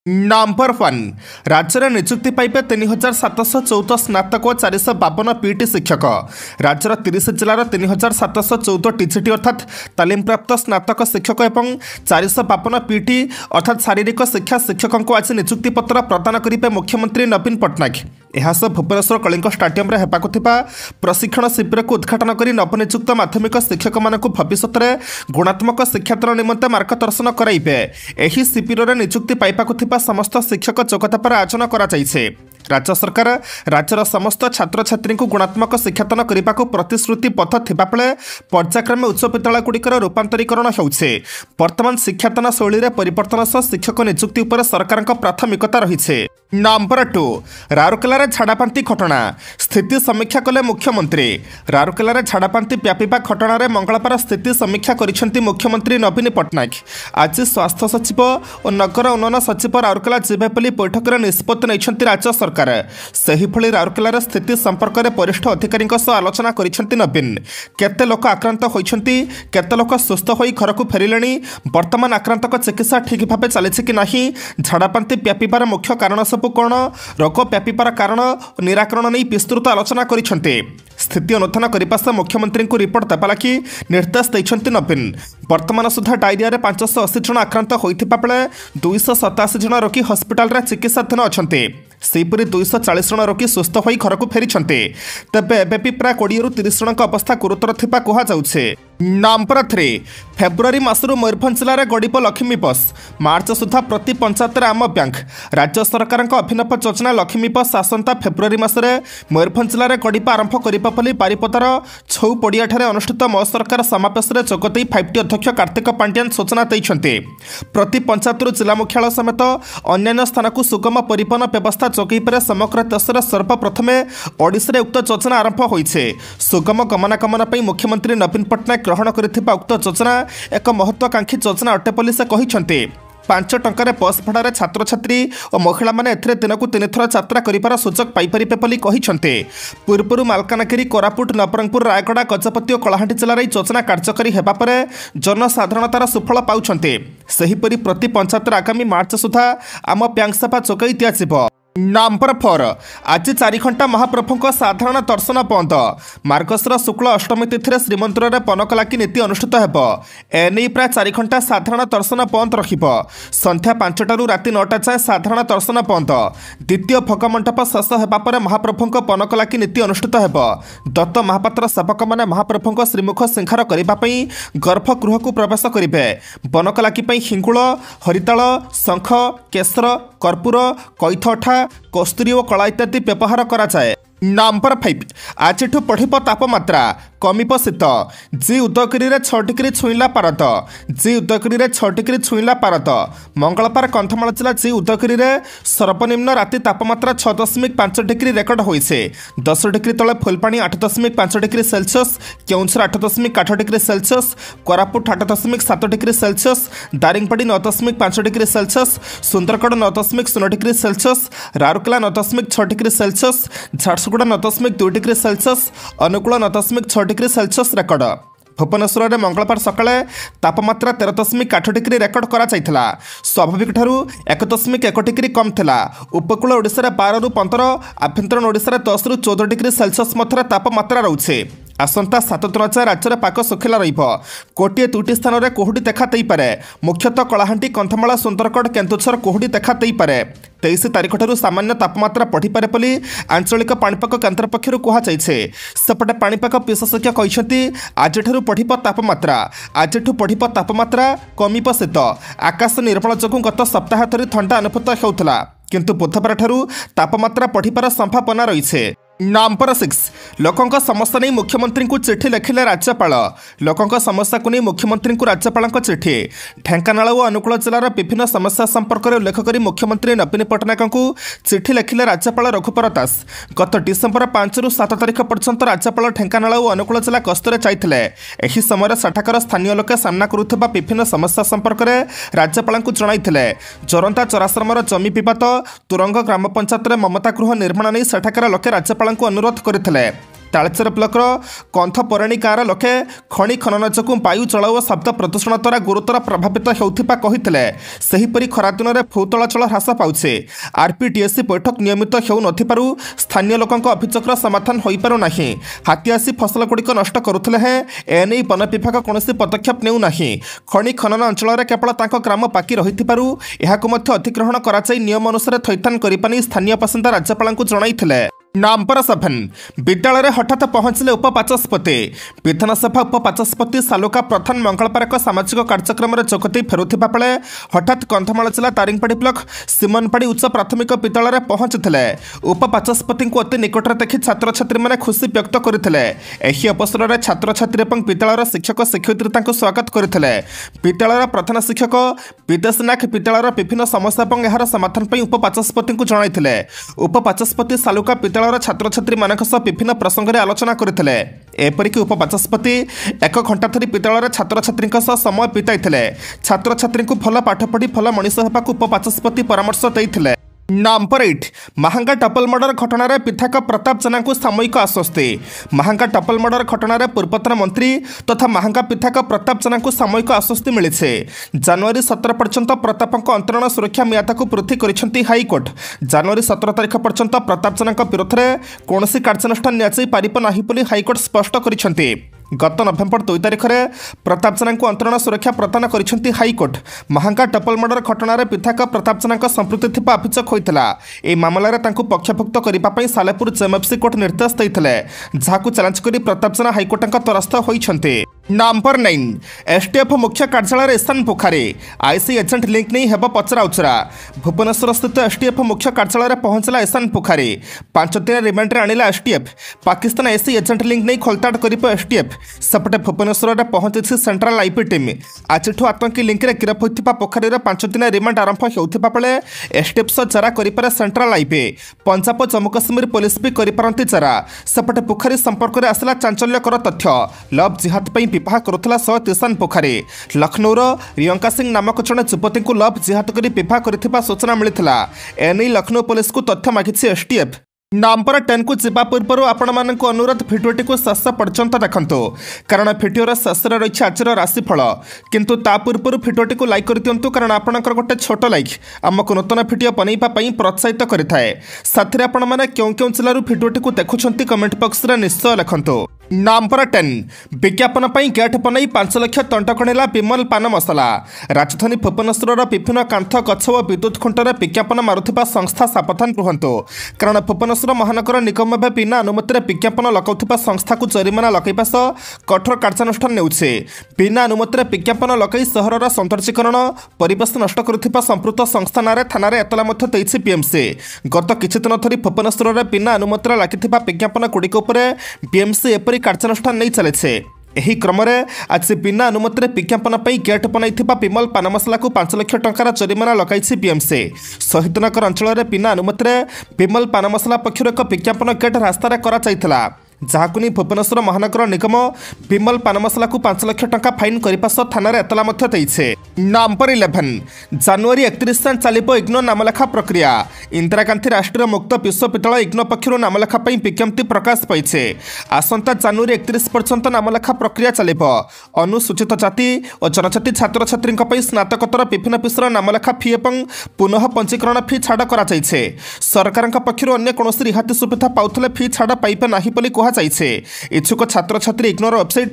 Number 1 राज्य में निजुक्ति पाइबे 3714 स्नातक और 452 पीटी शिक्षक। राज्यर 30 जिलार 3714 टीजीटी अर्थात तालीम प्राप्त स्नातक शिक्षक और 452 पीटी अर्थात शारीरिक शिक्षा शिक्षकों को आज निजुक्ति पत्र प्रदान करेंगे मुख्यमंत्री नवीन पट्टनायक। यह भुवनेश्वर कलिंग स्टाडियम प्रशिक्षण शिविर को उद्घाटन कर नवनियुक्त माध्यमिक शिक्षक मानक भविष्य में गुणात्मक शिक्षादान निमंते मार्गदर्शन कराइबे। एही शिविर में निजुक्ति पाइबा समस्त शिक्षक जोगदा पर आयोजन करा जाइछे। राज्य सरकार राज्यर समस्त छात्र छात्री को गुणात्मक शिक्षादान करने को प्रतिश्रुतिबद्ध थिबा बेले पर्यायक्रमे उच्च विद्यालय गुड़िकर रूपांतरीकरण होउछे। वर्तमान शिक्षादान शैली में परिवर्तन सह शिक्षक निजुक्ति उपर सरकार प्राथमिकता रही। नंबर 2 राउरकेला झाड़ापांति घटना स्थिति समीक्षा कले मुख्यमंत्री। राउरकेला झाड़ापांति व्यापीबा घटना मंगलवार स्थिति समीक्षा करिसेंति मुख्यमंत्री नवीन पट्टनायक। आज स्वास्थ्य सचिव और नगर उन्नयन सचिव राउरकेला जिबे बोली बैठक में निष्पत्ति नहीं राज्य सरकार। सेहिभଳି राउरकेला स्थिति संपर्क में वरिष्ठ अधिकारी आलोचना करिसेंति नवीन। केते लोक आक्रांत होइछंती, केते लोक सुस्थ होई घर को फेरिलेनी, वर्तमान आक्रांतक चिकित्सा ठीक भाव चली कि नहीं, झाड़ापांति व्यापीबार मुख्य कारण सबू कौन, रोग व्यापीबार कारण निराकरण नहीं विस्तृत आलोचना करिसेंति। स्थिति अनुधान करने सह मुख्यमंत्री को रिपोर्ट देवा लगी निर्देश देते नवीन। वर्तमान सुधा डायरिया 580 जन आक्रांत होता बेले 287 जन रोगी हस्पिटाल चिकित्साधीन अच्छा। सेहीपरि 240 जन रोगी सुस्थ हो घर को फेरी। तेबे एबी प्राय 20-30 जन अवस्था गुरुतर थिबा कहुचे। नंबर 3 फेब्रुआरी मासरू मयूरभंज जिले में गड़िब लक्ष्मी बस। मार्च सुधा प्रति पंचायत आम बैंक। राज्य सरकार अभिनव योजना लक्ष्मी बस आसंता फेब्रुआरी मासरे मयूरभंज जिले में गड़िबा आरंभ करिबा बोली बारिपदार छौ पड़िया अनुष्ठित मो सरकार समावेश में जोगदे 5टी अध्यक्ष कार्तिक पांड्यान सूचना देते। प्रति पंचायत जिला मुख्यालय समेत अन्य स्थान को सुगम परिवहन व्यवस्था जोगैबारे समग्र देश में सर्वप्रथम ओडिशा उक्त योजना आरंभ होइछे। सुगम गमनागमन पर मुख्यमंत्री नवीन पट्टनायक ग्रहण करिथिबा उक्त योजना एक महत्वाकांक्षी योजना अटे बोली से कहिसेंति। 5 टंकार बस भड़ारे छात्र छात्री और महिला माने एथिरे दिनकू 3 थर यात्रा करिबार सुजोग पाइपारिबे बोली कहिसेंति। पूर्वरु मालकानगिरी, कोरापुट, नवरंगपुर, रायगड़ा, गजपति और कलाहांडी जिले योजना कार्यकारी हेबा परे जनसाधारणतार सुफल पाउछंति। सेहीपरि प्रति पंचायत आगामी मार्च सुधा आम बैंक सेवा जोगाई दियाजिबो। नंबर 4 आज 4 घंटा महाप्रभु साधारण दर्शन बंद। मार्गशीर शुक्ल अष्टमी तिथि श्रीमंदिर में पनकलाकी नीति अनुष्ठित हो। एने प्राय 4 घंटा साधारण दर्शन बंद रहिबो। संध्या 5टारू राति 9टा जाए साधारण दर्शन बंद। द्वितीय भोगमंडप शेष होगा पर महाप्रभु पनकलाकी नीति अनुष्ठित हो। दत्त महापात्र सेवक मैंने महाप्रभु श्रीमुख सिंहार करने गर्भगृह को प्रवेश करेंगे। बनकलाकी हिंगुल, हरिताल, शंख, केसर, कर्पूर, कैथठा, कस्तूरी और कला इत्यादि व्यवहार करा जाए। नंबर 5 आज बढ़ तापमात्रा कमिब शीत। जी उदयगिरी 6 डिग्री छुईला पारद। जी उदयगिरी 6 डिग्री छुईला पारद। मंगलवार कंधमाल जिला जी उदयगिरी सर्वनिम्न राति तापमात्रा 6.5 डिग्री रेकर्ड होइछे। 10 डिग्री तले Phulbani 8.5 degree Celsius, Keonjhar 8.8 degree Celsius, Koraput 8.7 degree Celsius, Daringbadi 9.5 degree Celsius, Sundargarh 9.0 degree Celsius, Rourkela 9.6 degree Celsius, Jharsuguda 9.2 degree Celsius, Angul 9.6 degree Celsius record. Bhubaneswar में मंगलवार सकाଳେ तापमात्रा 13.8 डिग्री रेकर्ड करा जायथिला। स्वाभाविक ठारू 1.1 डिग्री कम थिला। उपकूल ओडिशा 12 ରୁ 15, आभ्यंतरण ओडिशा 10 ରୁ 14 डिग्री सेल्सियस मध्य तापमात्रा रहुछे। आसंता 7 दिन जाए राज्य में पाक सुखिला रहिबो। गोटे 2टी स्थान में कुहुड़ी देखा पारे। मुख्यतः कलाहांडी, कंधमाल, सुंदरगढ़, केन्दुझर कुहुड़ी देखा पारे। 23 तारिख ठारू सामान्य तापमात्रा बढ़िपारे बोली आंचलिक पाणीपाग केन्द्र पक्षरु कहुछे। सेपटे पाणीपाग विशेषज्ञ कहते आज बढ़िब तापमात्रा। आज बढ़िब तापमात्रा कमिब शीत। आकाश निर्मल जोगु गत सप्ताह धरी ठंडा अनुभूत होउथला, किंतु बुधवार ठारू तापमात्रा बढ़िबार संभावना रही। नंबर 6 लोकों समस्या नहीं मुख्यमंत्री को चिठी लिखिले राज्यपाल। लोकों समस्या को नहीं मुख्यमंत्री को राज्यपाल चिठी। ढेंकानाल और अनुगुल जिलार विभिन्न समस्या संपर्क में उल्लेख कर मुख्यमंत्री नवीन पट्टनायक को चिठी लिखिले राज्यपाल रघुपर दास। गत डिसेम्बर 5 ରୁ 7 तारिख पर्यंत राज्यपाल ढेंकानाल और अनुगुल जिला गस्तरे जाइथिले। एही समय सेठाकार स्थानीय लोके सामना करुथिबा विभिन्न समस्या संपर्क में राज्यपाल को जणाइथिले। जोरंता चराश्रमर जमी विवाद, तुरंग ग्राम पंचायत में ममता गृह निर्माण नहीं सेठाकार लोके राज्यपाल को अनुरोध करथिले। तालचेर ब्लकर कंथपराणी गाँव लोके खनि खनन जो वायु जल और शब्द प्रदूषण द्वारा गुरुतर प्रभावित होता कहते सेहीपरि खरा दिन में भू चलाचल ह्रास पाउछे। आरपीडीएससी बैठक नियमित हो नथिपारु स्थानीय लोकंक अभियोगର समाधान होई पारु नाही। हाथी आसी फसल गुड़िक नष्ट करुथिले हैं एने वन विभाग कौनसी पदक्षेप नेउ नाही। खनि खनन अंचल में केवल तांको ग्राम बाकी रहिथिपारु एहाकु मध्य अधिग्रहण कराई नियम अनुसार थैथान करिपानी स्थानीय बासिंदा राज्यपालଙ୍କୁ जणाइथिले। नंबर 7 विद्यालय में हठात पहुंचले उपबाचस्पति। विधानसभा उपबाचस्पति सालुका प्रधान मंगलवार एक सामाजिक कार्यक्रम में जोगदे फेरुथिबा बेले हठात कंधमाल जिला दारिंगबाड़ी ब्लॉक सिमनपाड़ी उच्च प्राथमिक विद्यालय में पहुंचते उपबाचस्पति को अति निकट में देखि छात्र छात्री मैंने खुशी व्यक्त करते। अवसर में छात्र छात्री और विद्यालय शिक्षक शिक्षयित्री स्वागत करते। विद्यालय प्रधान शिक्षक विदेशनाथ विद्यालय विभिन्न समस्या और यार समाधान पर उपबाचस्पति को जणाइथिले। उपबाचस्पति सालुका विद्यालय छात्र छात्री मान विभिन्न प्रसंग में आलोचना करते। एपरिक उपबाचस्पति 1 घंटा धरी विद्यालय छात्र छात्री समय बिताई छात्र छात्री भल पाठ पढ़ी भल मनीष होगा उपबाचस्पति परामर्श देते। नंबर 8 महांगा डबल मर्डर घटना विधायक प्रताप जेना को सामयिक आश्वस्ति। महांगा डबल मर्डर घटना पूर्वतन मंत्री तथा महांगा विधायक प्रताप जेना को सामयिक आश्वस्ति मिली। जनवरी 17 पर्यंत प्रताप अंतरण सुरक्षा मियाद को वृद्धि कर हाइकोर्ट। जनवरी 17 तारिख पर्यंत प्रताप जेना विरोध में कौन कार्यानुष्ठान नहीं हाइकोर्ट स्पष्ट कर। गत नवेम्बर 2 तारिख में प्रताप जेना को अंतरण सुरक्षा प्रदान कर हाइकोर्ट। महांगा डबल मर्डर घटना विधायक प्रताप जेना संपृक्ति थिबा अभियोग होता। यह मामलें पक्षभुक्त करने सालेपुर जेएमएफसी कोर्ट निर्देश देते जहां चैलेंज कर प्रताप जेना हाइकोर्ट द्वारस्थ होती। नंबर 9 एसटीएफ मुख्य कार्यालय Ishan Pokhari ISI agent link नहीं हेब पचरा उचरा। भुवनेश्वर स्थित एसटीएफ मुख्य कार्यालय पहुंचला ईशान पोखारी। 5 दिन रिमांड आणिला STF. Pakistan ISI agent link नहीं खोलताड़ कर एसटीएफ। सेपटे भुवनेश्वर में पहुंची सेंट्रल आईपी टीम। आज आतंकी लिंक में गिरफ होता पोखारी 5 दिन रिमांड आरंभ होता बेले एसटीएफ सह जरा करे सेंट्रल आईपी। पंजाब और जम्मू काश्मीर पुलिस भी करपारती जरा। सेपटे पोखारी संपर्क में आसला चांचल्यकर तथ्य। लव जिहाद विवाह करुला सहित ईशान पोखारी। लखनऊर रियंका सिंह नामक जड़े युवती को लव जिहाद कर विवाह कर सूचना मिलता। एने लखनऊ पुलिस को तथ्य मागिछि एसटीएफ। नंबर 10 को जीवा पूर्व आपण मानक अनुरोध भिडियोटी को शेष पर्यंत देखंतु कारण भिडियोर शेष रही आज राशिफल किंतु ता पूर्व भिडियोटी को लाइक कर दिंतु कारण आपणकर गोटे छोट लाइक आमको नूतन भिडियो बनवाई प्रोत्साहित करें। साथ आपण मैंने क्यों क्यों जिलूर भिडियोटी को देखुंत कमेंट बॉक्स में निश्चय लिखंतु। नंबर 10 विज्ञापन गेट बनाई 5 लाख टंका किणिला विमल पान मसला। राजधानी भुवनेश्वर विभिन्न कांथ गछ और विद्युत खुंटर विज्ञापन मारुथिबा संस्था सावधान रुहंतु कारण भुवनेश्वर महानगर निगम में बिना अनुमति विज्ञापन लगाउथिबा संस्था को जरिमाना लगाइबा सह कठोर कार्यानुष्ठान नेउछे। बिना अनुमति विज्ञापन लगाई सहरर सौंदर्यीकरण परिवेश नष्ट करुथिबा संपृक्त संस्था नारे थाना एतला मध्य देइछि बीएमसी। गत किछि दिन धरी भुवनेश्वर में बिना अनुमति लागिथिबा विज्ञापन गुड़िक उपरे बीएमसी एपरि कार्यानुष्ठान नहीं चले। यही क्रम आज बिना अनुमति विज्ञापन गेट बनाई विमल पान मसला को 5 लाख टंकार जरिमाना लगाई बीएमसी। शहीदनगर अंचल में बिना अनुमति विमल पान मसला पक्षर एक विज्ञापन गेट रास्तार करा जहां नहीं भुवनेश्वर महानगर निगम विमल पान मसला को 5 लाख टंका फाइन करने सह थाना एतला देइछे। नंबर 11 जनवरी 31 जाए चलो इग्नो नामलेखा प्रक्रिया। इंदिरा गांधी राष्ट्रीय मुक्त विश्वविद्यालय इग्नो पक्षर नामलेखा विज्ञप्ति प्रकाश पाई। आसंता जनवरी 31 पर्यंत नामलेखा प्रक्रिया चलो। अनुसूचित जाति और जनजाति छात्र छात्री स्नातकोत्तर विभिन्न विषय नामलेखा फी और पुनः पंजीकरण फी छाड़ कर सरकार पक्षर अन्य कौन रिहाती सुविधा पाउले फी छाड़ पाइबे नहीं बोली इच्छुक छात्र छात्री इग्नोर वेबसाइट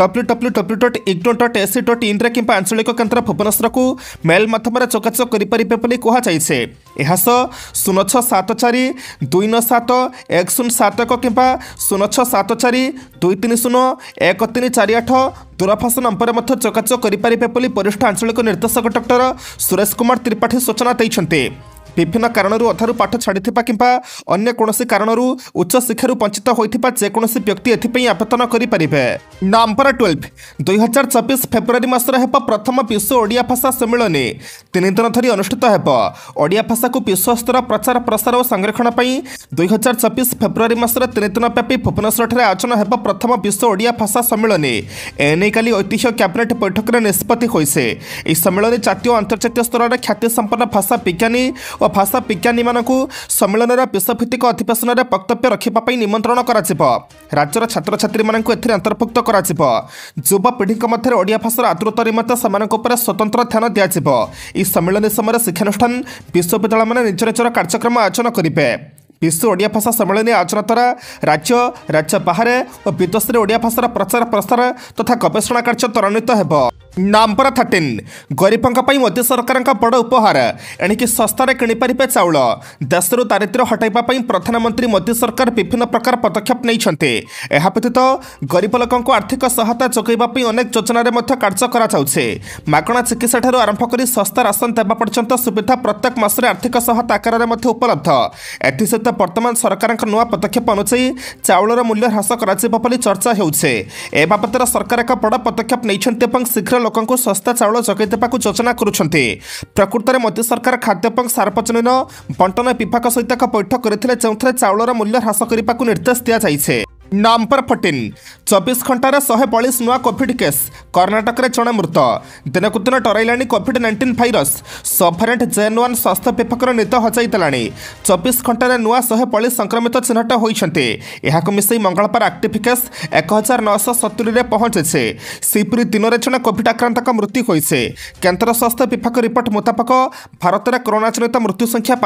www.igno.ac.in रे किंबा आंचलिक केन्द्र भुवनेश्वर को मेल माध्यम जोगाजोग करें। 0674 297 1071 किंबा 0674 230 1348 दूरभाष नंबर में जोगाजोग करें वरिष्ठ आंचलिक निर्देशक डॉक्टर सुरेश कुमार त्रिपाठी सूचना देते। विभिन्न कारणरू अधारू पाठ छाड़ी किंबा अन्य कौनसी कारणरू उच्च शिक्षारू वंचित होइथिबा जेकोसी व्यक्ति एथिपई आवेदन करें। नंबर 12 2024 फेब्रुआरी मासर हेब प्रथम विश्व ओडिया भाषा सम्मेलन 3 दिन धरी अनुष्ठित हेब। ओडिया भाषा को विश्व स्तर प्रचार प्रसार और संरक्षण पर 2024 फेब्रुआरी मासर 3 दिन व्यापी भुवनेश्वर आयोजन हेब प्रथम विश्व ओडिया भाषा सम्मेलन। एने काली ऐतिह्य कैबिनेट बैठक में निष्पत्ति होइसे। यह सम्मेलन जातीय और अंतर्जातीय स्तर में ख्याति संपन्न भाषा विज्ञानी और भाषा विज्ञानी सम्मेलन विषयभित्तिक अधिवेशन में वक्तव्य रखापी निमंत्रण राज्यर छात्र छात्री अंतर्भुक्त कर युवपीढ़ी मध्य ओडिया भाषार आदृत निमंते स्वतंत्र ध्यान दिज्व सम्मेलन समय शिक्षानुष्ठान विश्वविद्यालय मैंने निज निजर कार्यक्रम आयोजन करेंगे। विश्व ओडिया भाषा सम्मेलन आयोजन द्वारा राज्य बाहर और विदेश में ओडिया भाषार प्रचार प्रसार तथा गवेषणा कार्य त्वरान्वित हो। नंबर 13 गरीबों मोदी सरकार बड़ उपहार एणिकी सस्तार किणिपारे चाउल देशर दारिद्र्य हटाइवाई प्रधानमंत्री मोदी सरकार विभिन्न प्रकार पदक्षेप नहीं। यह व्यतीत गरीब लोक आर्थिक सहायता जोगाइवाई अनेक योजन कार्य करगणा चिकित्सा ठार आरंभ कर सस्ता राशन देवा पर्यंत सुविधा प्रत्येक मासरे आर्थिक सहायता आकार में उपलब्ध। एसत वर्तमान सरकार नुआ पदक्षेप अनुसार चाउलर मूल्य ह्रास कर चर्चा होउछे। ए बाबद सरकार एक बड़ पदक्षेप नहीं शीघ्र लोक सस्ता चाउल जगै देवाक योजना करुछन्ते। प्रकृत में मोदी सरकार खाद्य और सार्वजनिक बंटन विभाग सहित एक बैठक करथिले जेउथरे चाउलर मूल्य ह्रास करने निर्देश दिया जाइछे। नंबर 14 24 घंटार 142 नुआ कोविड केस कर्णाटक में जड़े मृत दिनकू दिन डरइला कोविड-19 भाइरस सब भारिएंट JN1 स्वास्थ्य विभाग नीत हजाइला 24 घंटार नुआ 142 संक्रमित चिन्हट होती। मिसई मंगलवार आक्टिव केस 1970 पहुंचे। सेपरी दिन में जड़े कोविड आक्रांत मृत्यु होइছে। केन्द्र स्वास्थ्य विभाग रिपोर्ट मुताबक भारत में कोरोना जनित मृत्यु संख्या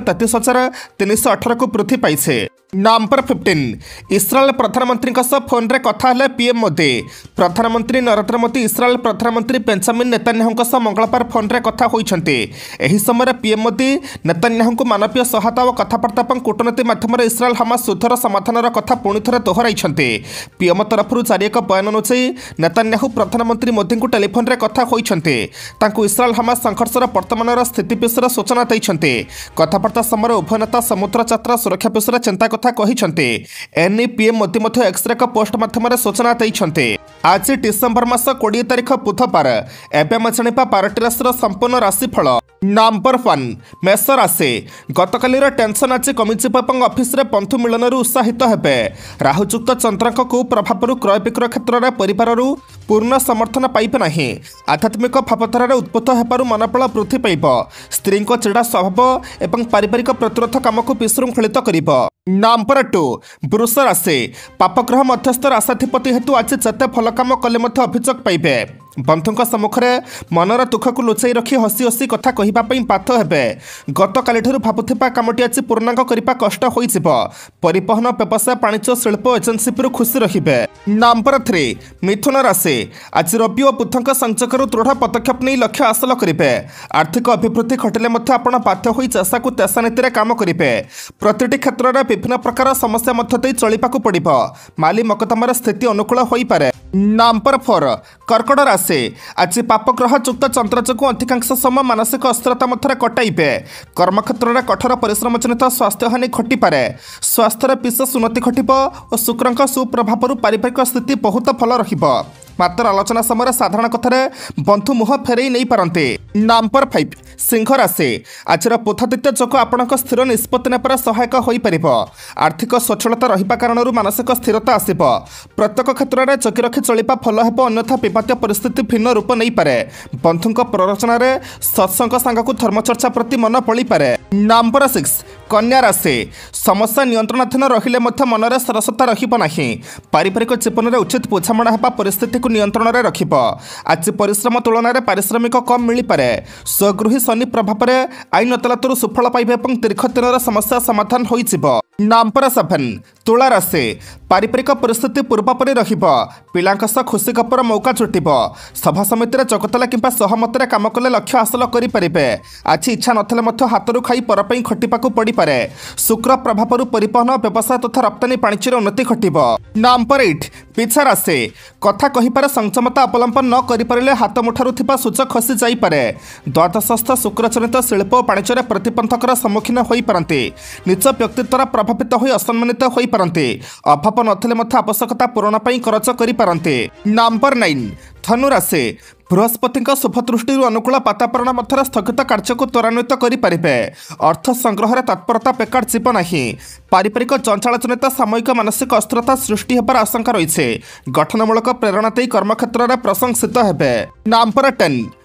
5,33,318 को वृद्धि पाई। नंबर 15 इस्राएल प्रधानमंत्री फोन रे कथा हेले पीएम मोदी। प्रधानमंत्री नरेंद्र मोदी इस्राएल प्रधानमंत्री बेंजामिन नेतान्याहू मंगलवार फोन रे कथा होइछन्ते। एही समय पीएम मोदी नेतान्याहू मानवीय सहायता और कथबार्ता कूटनीति माध्यम इस्राएल हमास युद्धर समाधान कथा पुणी थे दोहराइछन्ते। पीएम तरफ जारी एक बयान अनुसार नेतान्याहू प्रधानमंत्री मोदी को टेलीफोन रे कथा होइछन्ते। तांकू इस्राएल हमास संघर्षर वर्तमान स्थिति विषय सूचना दैछन्ते। कथबार्ता समय उभय नेता समुद्र यात्रा सुरक्षा विषय चिंता कथा कहिछन्ते। एने पीएम मोदी एक्सरे का पोस्ट माध्यम सूचना देइछन्ते। आज डिसेम्बर मास 20 तारिख बुधवार एवं जानिबा 12टी राशि संपूर्ण राशिफल। नंबर 1 मेष राशि गतकालीर टेंशन आज कमिजिब और ऑफिस रे बंधु मिलन उत्साहित हेबे। राहुयुक्त चंद्रक कुप्रभाव क्रय विक्रय क्षेत्र में परिवार पूर्ण समर्थन पाइबे नहीं। आध्यात्मिक भावधारा उद्बुद्ध होबारु मनोबल वृद्धि पाइब। स्त्री चिड़ा स्वभाव और पारिवारिक प्रतिरोध काम को विशृंखलित करिब। नंबर 2 वृष राशि पापग्रह मध्यस्थ राशाधिपति हेतु आज जिते भल कम कले अभियोग पाइबे। बंधुों सम्मुख में मनर दुख को लुचाई रखी हसी हसी कथा कहवाई बाध्य हेबे। गतकाली भावुवा कामटी आज पूर्णांग करने कष्ट हो। परिवहन व्यवसाय वाणिज्य शिल्प एजेन्सी खुशी रहिबे। नंबर 3 मिथुन राशि आज रवि और बुधों संजोग दृढ़ पदक्षेप नहीं लक्ष्य हासिल करेंगे। आर्थिक अभिवृद्धि घटिले आपण बाध्य हो जैसा को तेसा नीति काम करेंगे। प्रतिटी क्षेत्र में विभिन्न प्रकार समस्या मध्य चलवाक पड़ो। माली मकदमार स्थिति अनुकूल हो पारे। नंबर 4 कर्कट राशि आज पापग्रह युक्त चंद्र जो अधिकांश समय मानसिक अस्थिरता मध्य कटाइबे। कर्मक्षेत्र में कठोर परिश्रम जनित स्वास्थ्य हानि घटिपे। स्वास्थ्य विशेष उन्नति घटब और शुक्र सुप्रभाव पारिवारिक स्थिति बहुत भल रहिबो। मात्र आलोचना समय साधारण कथार बंधु मुह फेरई नहीं पारते। नंबर 5 सिंह राशि आज बुधादित्य जोग आपण स्थिर निष्पत्ति ने सहायक हो पार। आर्थिक स्वच्छलता रहिबा कारण मानसिक स्थिरता आसब। प्रत्येक क्षेत्र में जगी रखी चलवा भल हो, अन्यथा विवाद परिस्थिति भिन्न रूप नहीं पारे। बंधुों प्ररोचन सत्संग सांग को धर्मचर्चा प्रति मन पड़ी पारे। नंबर 6 कन्या राशि समस्या नियंत्रणाधीन रहिले मनरे सरसता रहिबो नाही। पारिवारिक जीवन में उचित बुझामणा हेबा परिस्थिति को नियंत्रण में रखिब। आज परिश्रम तुलन में पारिश्रमिक कम मिल पारे। स्वगृही शनि प्रभाव में आईन अदालत सुफल पाइबे और दीर्घ दिन समस्या समाधान हो। नंबर 7 तुला राशि पारिवारिक परिस्थिति पूर्वपरि रहिब। पिलांक सह खुशी खबर मौका जुटिब। सभा समिति जगतला किंबा सहमत काम कले लक्ष्य हासिल करेंगे। आज इच्छा नथिले हाथरू खाई परपाई खटिबाक पड़ी पारे। शुक्र प्रभाव परिवहन व्यवसाय तथा रप्तानी वाणिज्य उन्नति घटिब। नंबर 8 पिछा राशि कथा कहिपारे संयमता अवलंबन न करिपारे हाथ मुठारू थिबा सूच खसी जाई पारे। द्वादशस्थ शुक्रजनित शिल्प और वाणिज्य प्रतिबंधकर सम्मुखीन होई पारंती। निज व्यक्तित्व प्रभावित होई असम्मानित होई पारंती। अभाव नथिले आवश्यकता पूरण पाई खर्च करि पारंती। नंबर 9 धनु राशि बृहस्पति शुभदृष्टि अनुकूल वातावरण मध्य स्थगित कार्य को त्वरान्वित करेंगे। अर्थ संग्रह तत्परता बेकार जीव नहीं। पारिवारिक जंजाल जनित सामयिक मानसिक अस्थिरता सृष्टि होबार आशंका रही। गठनमूलक प्रेरणा दे कर्मक्षेत्र में प्रशंसित हेबे। नंबर 10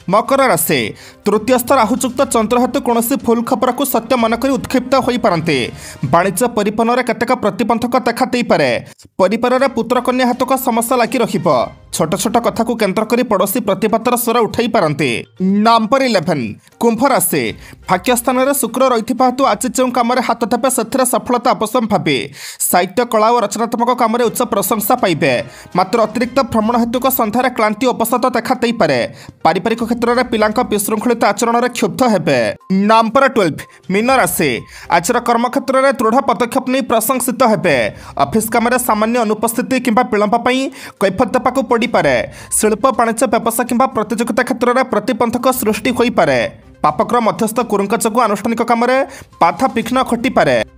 मकर राशि तृतीयस्थ राहुयुक्त चंद्र हेतु कौन भूल खबर को सत्य मनक उत्क्षिप्त हो पारती। वाणिज्य परिवहन में केतेक प्रतिबंधक देखा पारे। परिवार में पुत्र कन्या हेतुक समस्या लगी रहिब। छोट छोट कथा को केन्द्र कर पड़ोशी प्रतिवादर स्वर उठाई पारती। नंबर 11 कुंभ राशि भाग्य स्थान में शुक्र रही हेतु आज जो कम हाथ देवे से सफलता अवश्य भावे। साहित्य कला और रचनात्मक काम उच्च प्रशंसा पाइबे। मात्र अतिरिक्त भ्रमण हेतुक सन्धार क्लांति उपसत देखा पारे। पारिवारिक क्षेत्र में पिला विशृंखलित आचरण में क्षुब्ध हेबे। नंबर 12 मीन राशि आज कर्मक्षेत्र में दृढ़ पदक्षेप नहीं प्रशंसित हेबे। ऑफिस काम सामान्य अनुपस्थिति किंबा विलंब कैफत देवाक पड़े। शिल्प वाणिज्य व्यवसाय किंबा प्रतियोगिता क्षेत्र में प्रतिबंधक सृष्टि हो पारे। पापग्रह मध्यस्थ गुरुंक जो आनुष्ठानिक काम बाधा विघ्न घटी पारे।